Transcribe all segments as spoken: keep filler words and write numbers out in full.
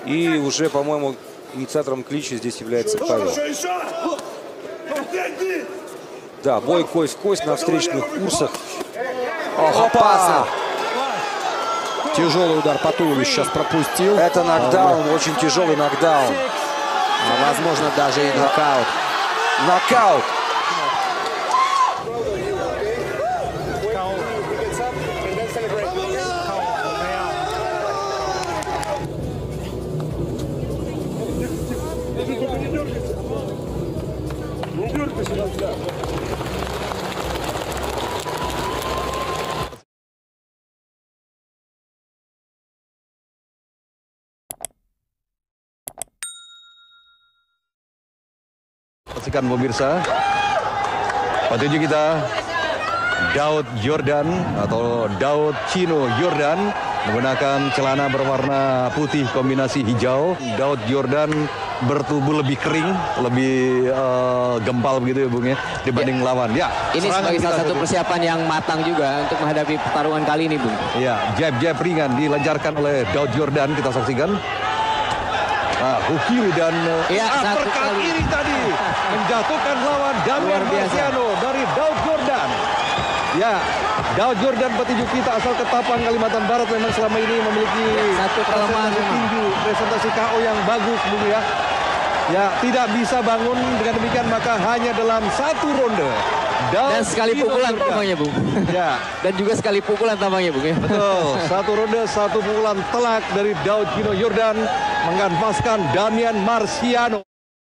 И уже, по-моему, инициатором клича здесь является Павел. Да, бой кость в кость на встречных курсах. Ох, опасно. Тяжелый удар по туловищу сейчас пропустил. Это нокдаун, а, очень тяжелый нокдаун. А, возможно, даже и нокаут. Нокаут. Saksikan pemirsa, petinju kita Daud Yordan atau Daud Chino Yordan menggunakan celana berwarna putih kombinasi hijau. Daud Yordan bertubuh lebih kering, lebih uh, gempal begitu ya Bung ya dibanding ya. lawan. Ya, ini sebagai salah satu persiapan yang matang juga untuk menghadapi pertarungan kali ini Bung. Ya, jab-jab ringan dilancarkan oleh Daud Yordan, kita saksikan. Nah, hook kiri dan ya, uppercut kiri tadi menjatuhkan lawan Damian Marciano dari Daud Yordan. Ya, Daud Yordan petinju kita asal Ketapang, Kalimantan Barat, memang selama ini memiliki satu kelemahan tinggi, presentasi K O yang bagus Bung ya. Ya, tidak bisa bangun, dengan demikian maka hanya dalam satu ronde Daud dan sekali pukulan tampaknya Bung. Ya, dan juga sekali pukulan tampaknya Bung ya. Betul, satu ronde satu pukulan telak dari Daud Chino Yordan menganfaskan Damian Marciano.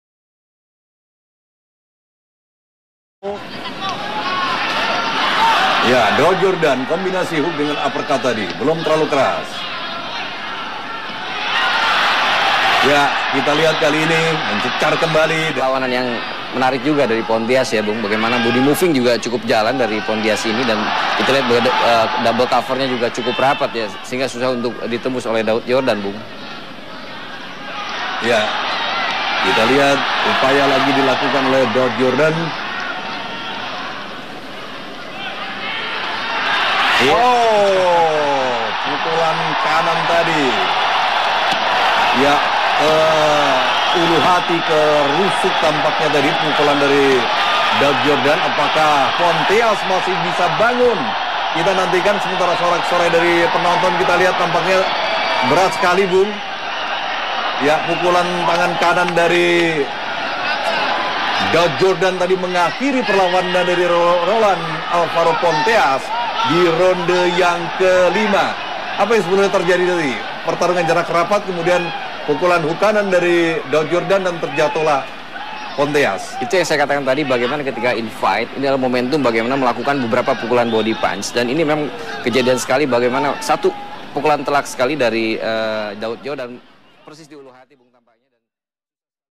Ya, Daud Yordan kombinasi hook dengan uppercut tadi belum terlalu keras. Ya, kita lihat kali ini mencecar kembali. Lawanan yang menarik juga dari Pontias ya Bung. Bagaimana body moving juga cukup jalan dari Pontias ini, dan kita lihat uh, double covernya juga cukup rapat ya, sehingga susah untuk ditembus oleh Daud Yordan Bung. Ya, kita lihat upaya lagi dilakukan oleh Daud Yordan. Ya. Oh, pukulan kanan tadi. Ya, uh, ulu hati ke rusuk tampaknya dari pukulan dari Daud Yordan. Apakah Pontias masih bisa bangun? Kita nantikan, sementara sorak-sorai dari penonton kita lihat tampaknya berat sekali Bung. Ya, pukulan tangan kanan dari Daud Yordan tadi mengakhiri perlawanan dari Roland Alvaro Pontias di ronde yang kelima. Apa yang sebenarnya terjadi tadi? Pertarungan jarak rapat, kemudian pukulan hook kanan dari Daud Yordan dan terjatuhlah Pontias. Itu yang saya katakan tadi, bagaimana ketika in fight, ini adalah momentum bagaimana melakukan beberapa pukulan body punch. Dan ini memang kejadian sekali bagaimana satu pukulan telak sekali dari uh, Daud Yordan persis di ulu hati Bung.